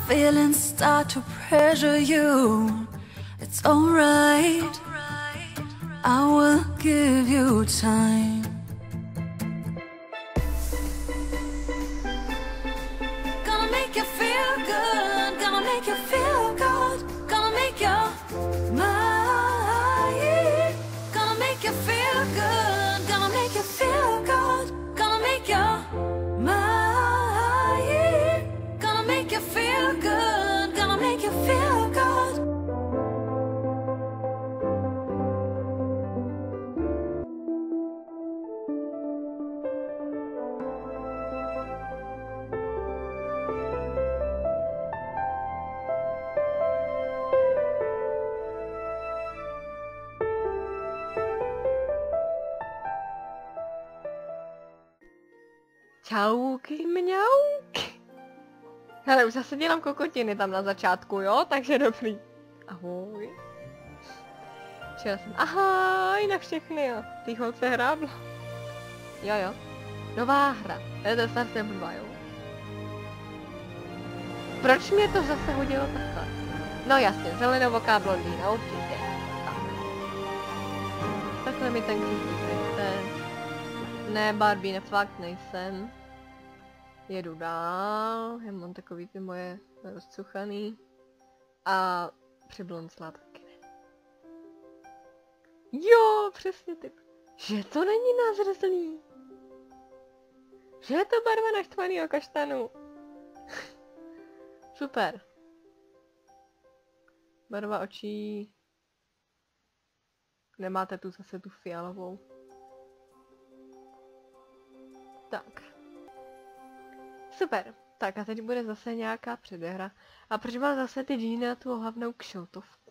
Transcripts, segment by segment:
feelings start to pressure you, it's alright, I will give you time. Gonna make you feel good, gonna make you feel good, gonna make you mine. Gonna make you feel good, gonna make you feel good, gonna make you mine. Gonna make you feel good, gonna make you feel good. Čauky, mňauky. Hele, už zase dělám kokotiny tam na začátku, jo? Takže dobrý. Ahoj. Včera jsem ahoj na všechny, jo. Ty holce hrábla. Jo. Nová hra. To je Star Stable 2, jo. Proč mě to zase hodilo takhle? No jasně, zelenovoká blondýna, určitě. Tak. Takhle mi ten křížník nechce. Ne, Barbie, ne, fakt nejsem. Jedu dál, já mám takový ty moje rozcuchaný. A přiblond sladky. Jo, přesně typ. Že to není názrzlý. Že je to barva naštvanýho kaštanu. Super. Barva očí. Nemáte tu zase tu fialovou. Tak. Super. Tak a teď bude zase nějaká předehra. A proč mám zase ty džíny na tu hlavnou kšeltovku?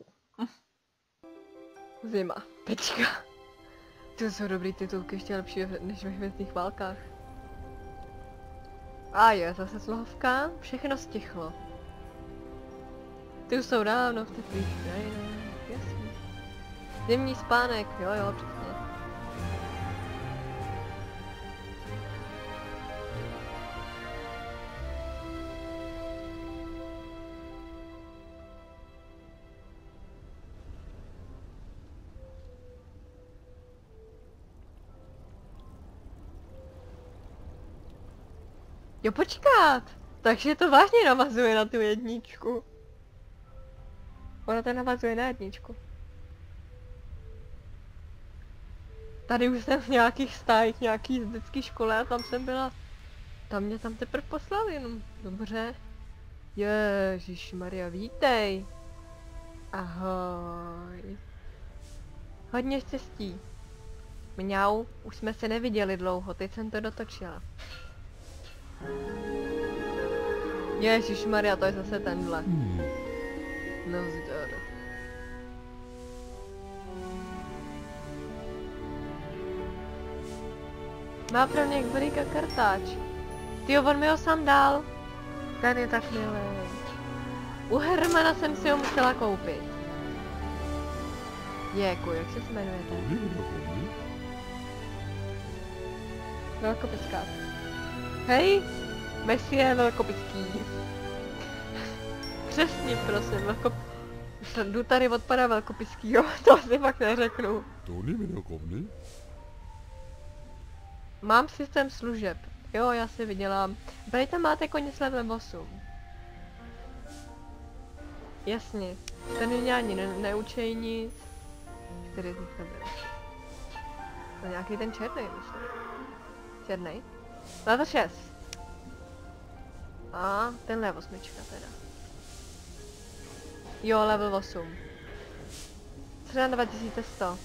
Zima. Tečka. To jsou dobrý titulky, ještě lepší než ve Hvězdných válkách. A je, zase slohovka. Všechno stichlo. Ty už jsou dávno v teplých krajinách. Jasně. Zimní spánek, jo, přesně. Jo, počkat! Takže to vážně navazuje na tu jedničku. Ona to navazuje na jedničku. Tady už jsem v nějakých stájích, nějaký dětské škole a tam jsem byla. Tam mě tam teprve poslali, jenom dobře. Ježišmarja, vítej. Ahoj. Hodně štěstí. Mňau, už jsme se neviděli dlouho, teď jsem to dotočila. Ježišmarja, to je zase tenhle. No zdar. Má pro mě velká kartáč. Tyjo, on mi ho sám dal. Ten je tak milý. U Hermana jsem si ho musela koupit. Děkuji, jak se jmenujete? Velkopiská. Hej, Messie velkopiský. Přesně, prosím, jdu tady od pana velkopiskýho, to si fakt neřeknu. Mám systém služeb. Jo, já si vydělám. Tady tam máte koně s levelem 8. Jasně, ten mě ani neučej nic. 4 z nich nebyl. To nějaký ten černý, myslím. Černý? Level 6. A tenhle 8 teda. Jo, level 8. Třeba 2100.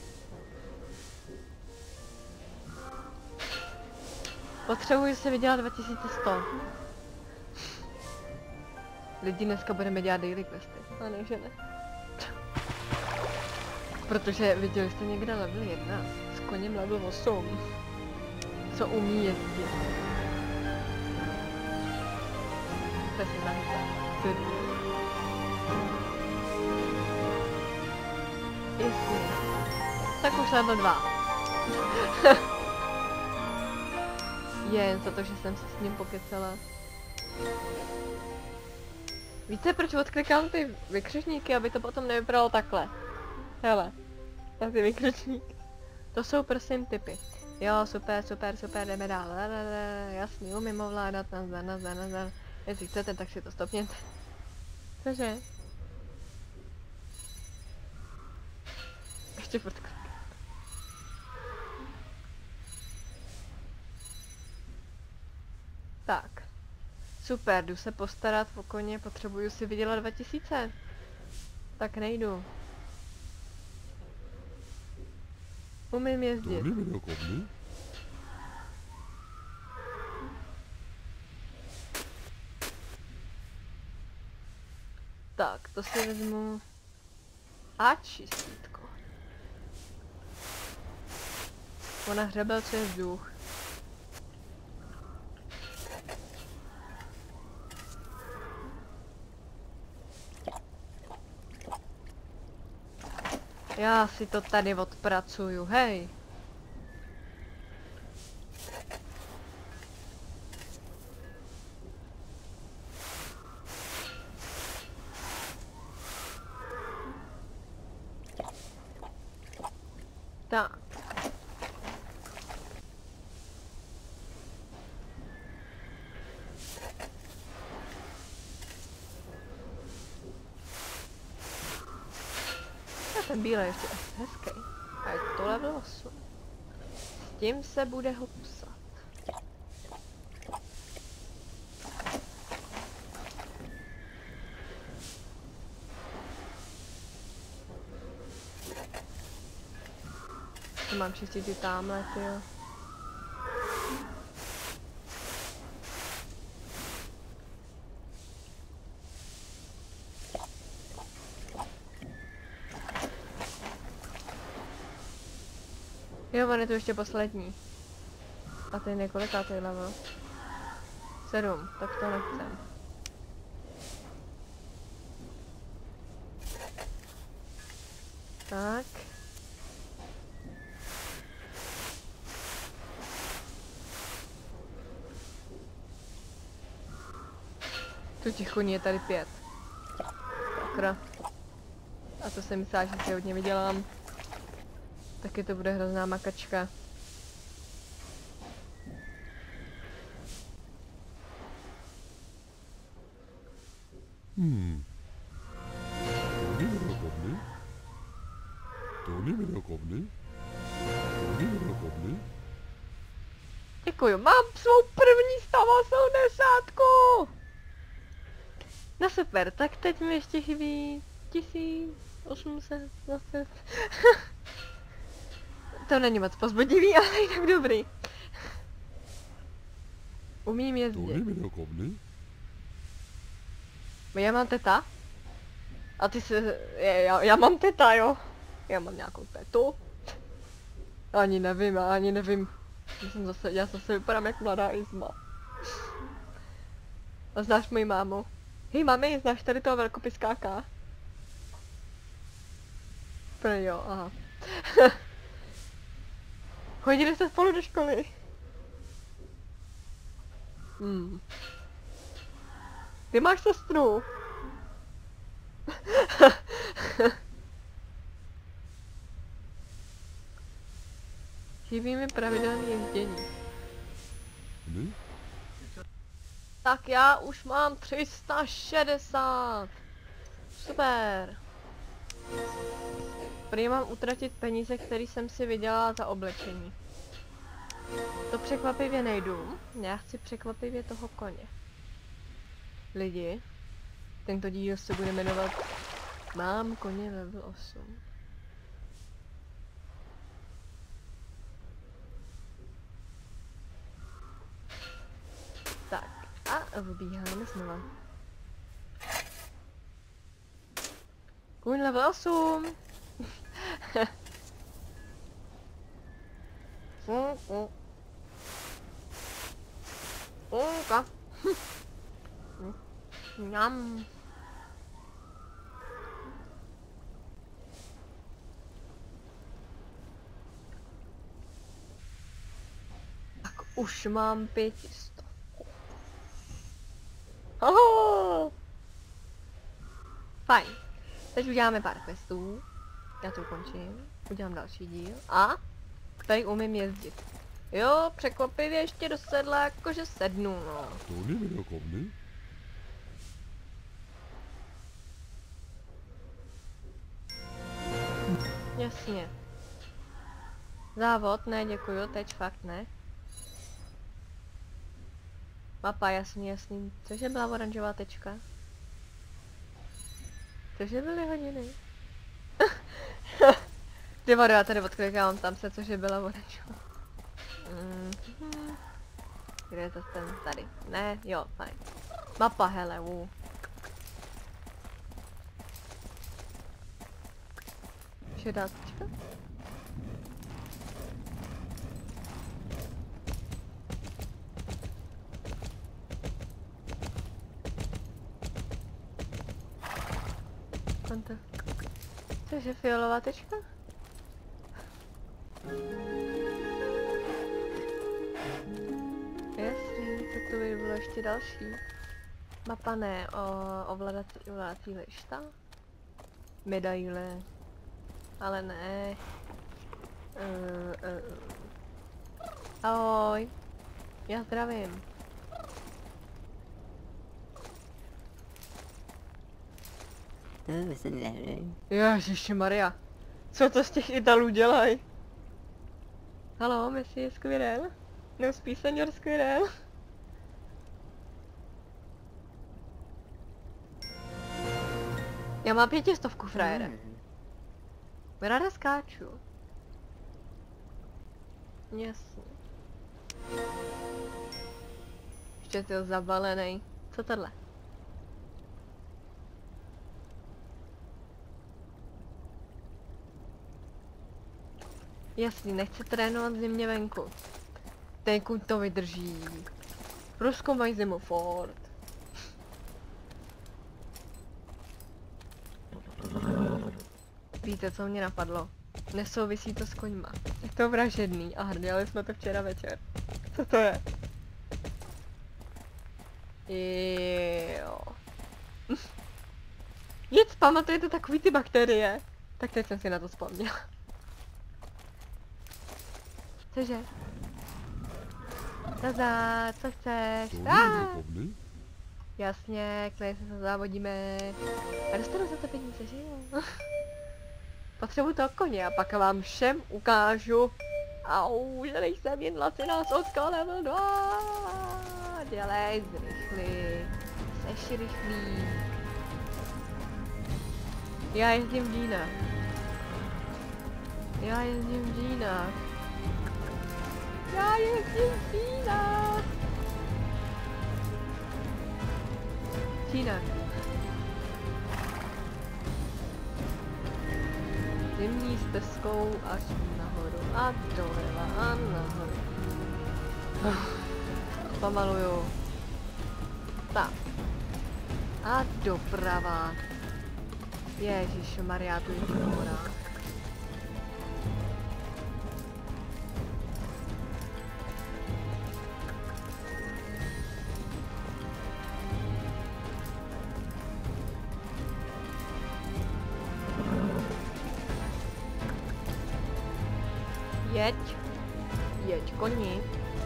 Potřebuji si vydělat 2100. Lidi, dneska budeme dělat daily questy. A ne, že ne. Protože viděli jste někde level 1 s koněm level 8. Co umí jezdit. Přesně tak. Jasně. Tak už level 2. Jen za to, že jsem se s ním pokecala. Víte, proč odklikám ty vykřičníky, aby to potom nevypadalo takhle? Hele, tak ty vykřičníky. To jsou prosím typy. Jo, super, super, super, jdeme dál. Jasný, umím ovládat, nazdar. Jestli chcete, tak si to stopněte. Cože? Ještě furt. Tak. Super, jdu se postarat o koně, potřebuju si vydělat 2000. Tak nejdu. Umím jezdit. Tak, to si vezmu. A čistítko. Ona hřebel, co je vzduch. Já si to tady odpracuju, hej. Tak. A ten bílej ještě hezký. A je to level 8. S tím se bude hopsat. To mám čistit ty tamhle, tyjo. Jo, on je tu ještě poslední. A ten je kolikátý level? 7, tak to nechcem. Tak. Tu tichuní je tady 5. Sakra. A to jsem myslela, že si hodně vydělám. Taky to bude hrozná makačka. Děkuju, mám svou první 180. No super, tak teď mi ještě chybí 1820. To není moc pozbudivý, ale jinak dobrý. Umím jezdit. Já mám teta? A ty se... Já mám teta, jo? Já mám nějakou tetu? Ani nevím. Já zase vypadám jak mladá Izma. A znáš moji mámu? Hej mami, znáš tady toho velkopiskáka? Prý jo, aha. Chodili jste spolu do školy? Ty máš sestru? Chybí mi pravidelné jezdění. Tak já už mám 360. Super. Prý mám utratit peníze, které jsem si vydělala za oblečení. To překvapivě nejdu. Já chci překvapivě toho koně. Lidi, tento díl se bude jmenovat Mám koně level 8. Tak, a vybíháme znova. Kůň level 8! Mňam. Tak už mám 500. Haha! Fajn. Teď uděláme pár questů. Já to ukončím. Udělám další díl. A tady umím jezdit. Jo, překvapivě ještě do sedla, jakože sednu, no. To nevím, jako my. Jasně. Závod, ne, děkuju, teď fakt ne. Mapa, jasný. Cože byla oranžová tečka? Cože byly hodiny? Ty vado, já tady odklikám tam se, cože byla oranžová. Kde je to ten tady? Ne, jo, fajn. Mapa, hele, Šedá tečka? Konto. Cože fialová tečka? Jasný, co tu by bylo ještě další? Mapa ne, ovládací lišta? Medaile. Ale ne. Ahoj. Já zdravím. To se nevím. Ježišmarja. Co to z těch Italů dělají? Haló, Messi Squirrel? Neuspí senior Squirrel? Já mám 500 frajere. Ráda skáču. Jasně. Ještě ty zabalenej. Co tohle? Jasný, nechci trénovat v zimě venku. Tenkud to vydrží. Prozkoumají zimu fort. Víte, co mě napadlo? Nesouvisí to s koňma. Je to vražedný a dělali jsme to včera večer. Co to je? Jo. Nic, pamatujete takový ty bakterie? Tak teď jsem si na to vzpomněla. Cože? Nazad, co chceš? To nevím, jako my. Jasně, klidně se závodíme. A dostanu za to peníze, že jo? Potřebuji toho koně a pak vám všem ukážu. Au, že nejsem jen laciná socka level 2. Dělej, zrychli. Seš rychlý. Já jezdím v džínách. Já jezdím v džínách. Čínak. Zimní stezkou až nahoru a doleva a nahoru. Pomaluju. Tak. A doprava. Ježišmarja, tu je hora. Jeď koni.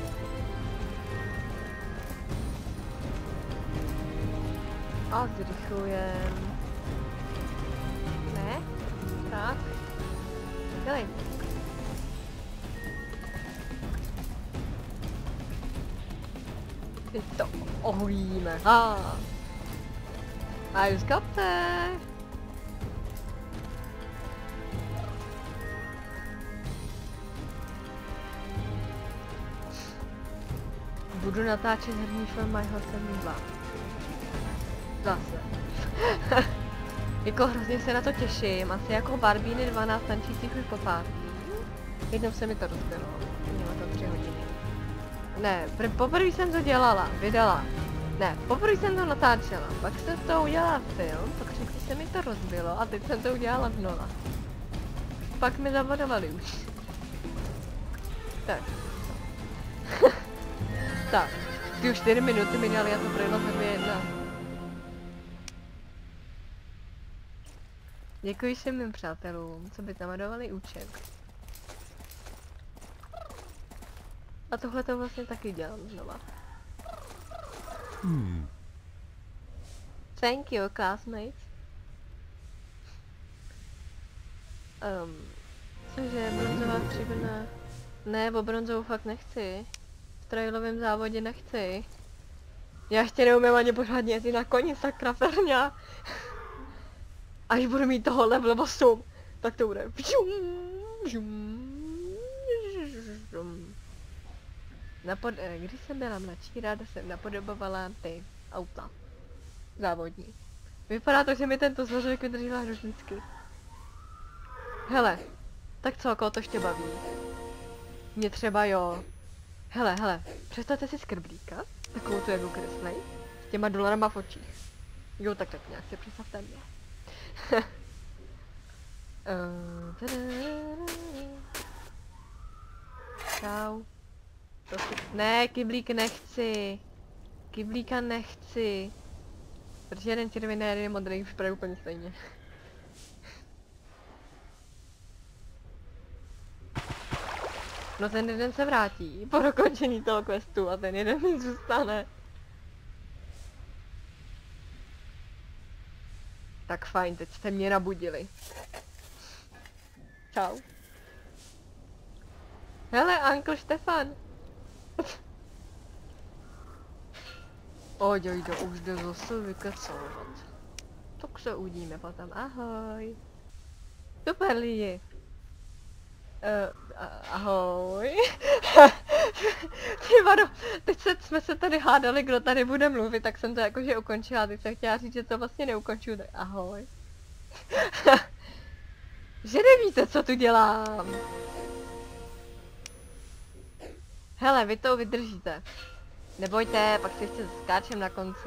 A zrychlujem. Ne? Tak. Dělej. Teď to ohojíme. A už kapte. Budu natáčet herní film My Horse and Me 2. Zase. Jako hrozně se na to těším, asi jako Barbíny 12 tančících po pátý. Jednou se mi to rozbilo, mělo to 3 hodiny. Ne, poprvé jsem to dělala, vydala. Ne, poprvé jsem to natáčela, pak jsem to udělala film, pak se mi to rozbilo a teď jsem to udělala znova. Pak mi zavodovali už. Tak. Tak, ty už 4 minuty mi dali a to projelo za 2:1. Děkuji všem mým přátelům, co by namarovali účet. A tohle to vlastně taky dělám znova. Thank you, classmates. Cože, bronzová stříbrná. Ne, o bronzovou fakt nechci. V trailovém závodě nechci. Já ještě neumím ani pořádně jít na koni, sakra ferňa. Až budu mít toho level 8, tak to bude. Když jsem byla mladší, ráda jsem napodobovala ty auta. Závodní. Vypadá to, že mi tento zložek vydrží až vždycky. Hele, tak co, koho to ještě baví? Mě třeba jo. Hele, představte si skrblíka, takovou tu jak ukreslej, s těma dolarama v očích. Jo, tak nějak si představte mě. Čau. Ne, kyblík nechci. Kyblíka nechci. Protože jeden červený a jeden modrý vypadají úplně stejně. No ten jeden se vrátí po dokončení toho questu a ten jeden mi zůstane. Tak fajn, teď jste mě nabudili. Čau. Hele, Uncle Štefan. Ojojdo, už jde zase vykecovat. Tak se uvidíme potom, ahoj. Super lidi. Ahoj. Ty vado, teď jsme se tady hádali, kdo tady bude mluvit, tak jsem to jakože ukončila, teď jsem chtěla říct, že to vlastně neukončuju, tak ahoj. Že nevíte, co tu dělám. Hele, vy to vydržíte. Nebojte, pak si ještě skáčem na konci.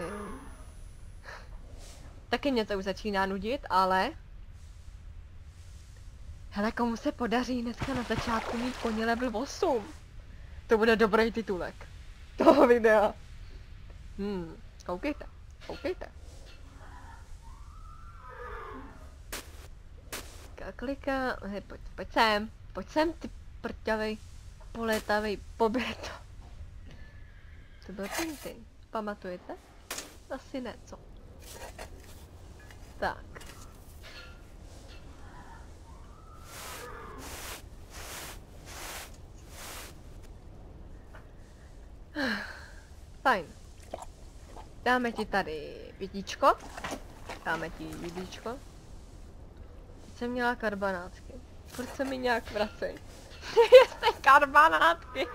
Taky mě to už začíná nudit, ale... Hele, komu se podaří dneska na začátku mít koně level 8? To bude dobrý titulek toho videa. Koukejte, koukejte. Klika, hej, pojď sem, ty prťavej, polétavej poběto. To byl Tintin, pamatujete? Asi ne, co? Tak. Fajn. Dáme ti tady vidíčko. Dáme ti vidíčko. Teď jsem měla karbanátky. Proč se mi nějak vracej? Jste karbanátky.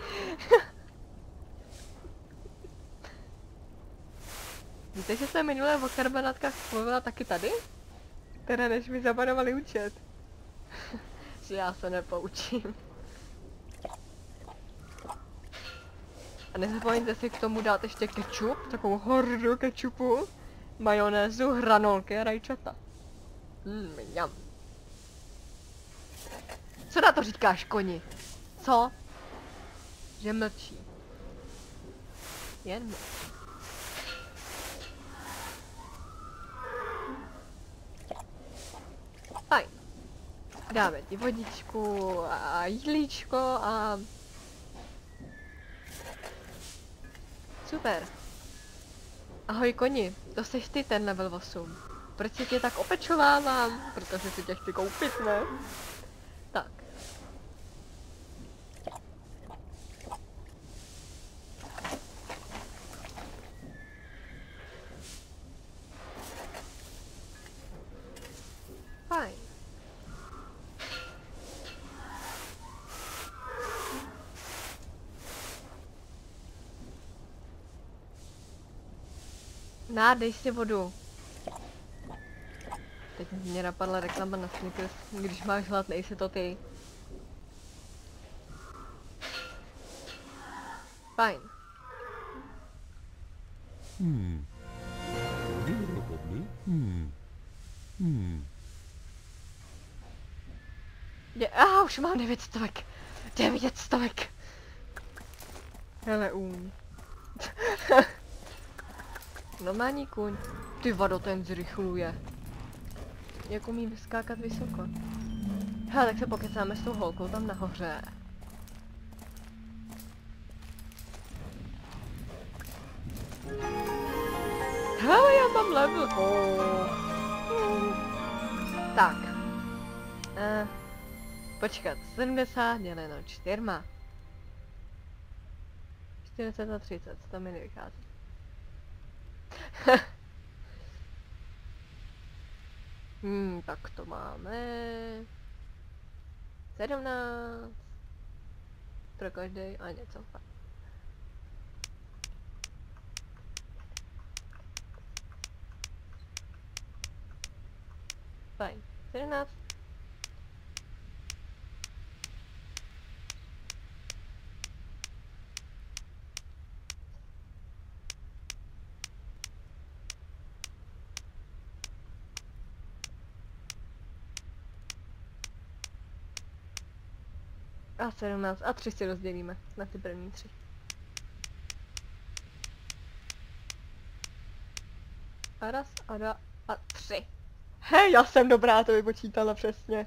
Víte, že jsem minule o karbanátkách mluvila taky tady? Teda než mi zabanovali účet. Že já se nepoučím. A nezapomeňte si k tomu dát ještě kečup, takovou hordu kečupu, majonézu, hranolky a rajčata. Mňam. Co na to říkáš, koni? Co? Že mlčí. Jen mlčí. Fajn. Dáme ti vodičku a jídlíčko a... Super. Ahoj koni, to seš ty ten level 8. Proč si tě tak opečovávám? Protože si tě chci koupit, ne? Tak. Fajn. Dej si vodu. Teď mě napadla reklama na Snickers, když máš hlad, nejsi to ty. Fajn. Už mám 900. 900. Hele, Normální kuň. Ty vado, ten zrychluje. Jak umí vyskákat vysoko. Hele, tak se pokecáme s tou holkou tam nahoře. Hele, já mám level. Tak. Počkat, 70 děleno 4. 40 a 30, to mi nevychází. Tak to máme. 17. Pro každý a něco. Fajn. 17. A 17 a 3 si rozdělíme na ty první 3. A raz, a dva, a 3. Hej, já jsem dobrá, to vypočítala přesně.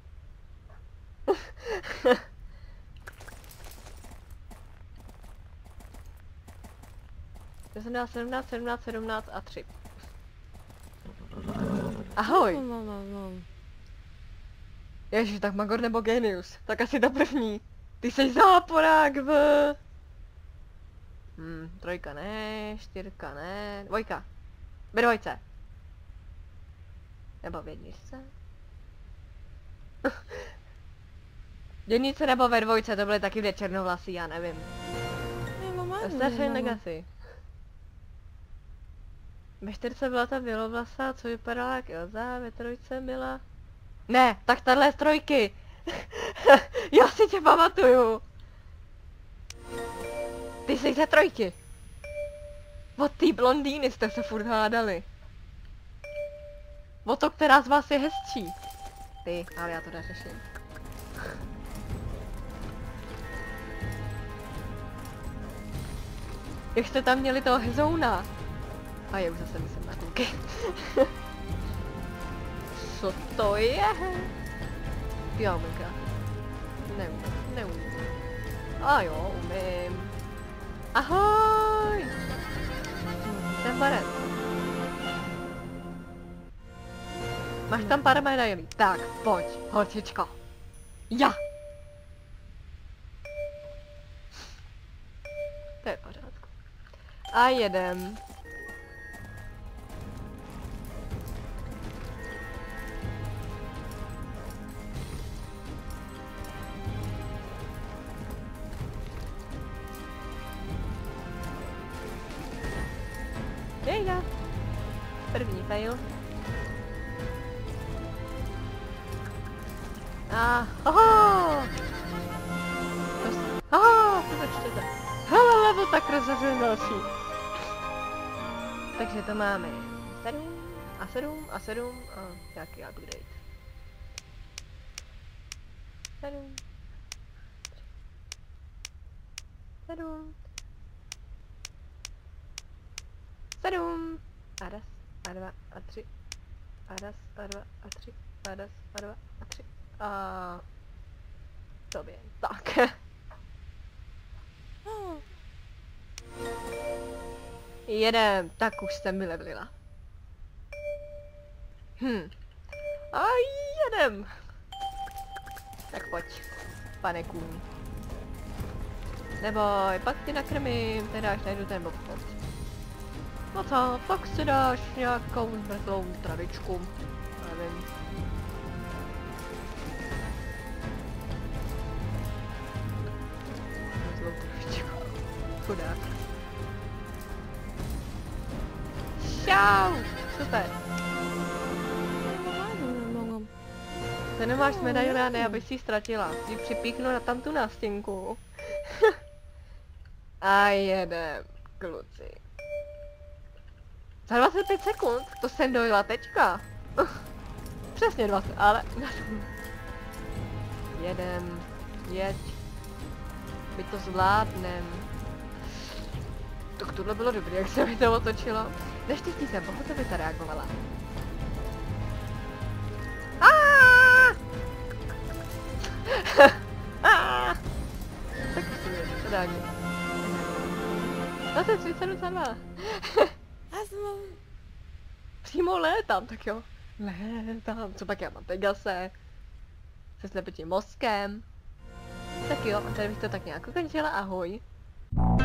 Já jsem dala 17, 17, 17 a 3. Ahoj! Ježiš, tak Magor nebo Genius? Tak asi ta první. Ty jsi záporák v... 3 ne, 4 ne, 2. Ve 2. Nebo v 1. V 1 nebo ve 2, to byly taky 2 černovlasy, já nevím. Starší negaci. Ve 4 byla ta bělovlasá, co vypadala jak Elza, ve 3 byla... Ne, tak tahle z 3. Já si tě pamatuju. Ty jsi ze 3. Od té blondýny jste se furt hádali. O to, která z vás je hezčí. Ty, ale já to neřeším. Jak jste tam měli toho Hezouna? A je už zase myslím na kluky. Co to je? Já umím krát. Neumím. A jo, umím. Ahoj! Jsem Barret. Máš tam pár medailí. Tak, pojď, holčičko. Já! To je v pořádku. A jedem. Jejda. První fail. Aha! To začtěte. Hele, level tak rozhařuje další. Takže to máme 7 a 7 a 7 a nějaký upgrade. 7. 7. 7. A raz, a dva, a 3. A raz, a dva, a 3. A raz, a dva, a 3. A... Tobě. Tak. Jedem. Tak už jsem vylevlila. A jedem. Tak pojď, pane kůň. Neboj, pak ti nakrmím, teda až najdu ten obchod. No co, pak si dáš nějakou zmrzlou travičku. Nevím. Zmrzlou travičku. Chudák. Čau! Super. Ty nemáš medaili, ne, abys si ji ztratila. Ji připíknu na tam tu nástěnku. A jedem, kluci. Za 25 sekund? To jsem dojela teďka. Přesně 20, ale... Jedem. Jeď. My to zvládnem. Tak tohle bylo dobré, jak se mi to otočilo. Neštěstí jsem, pohotově to reagovala. takže. 2372. Přímo létám, tak jo. Létám, co pak já mám Pegase. Se slepečím mozkem. Tak jo, a tady bych to tak nějak ukončila, ahoj.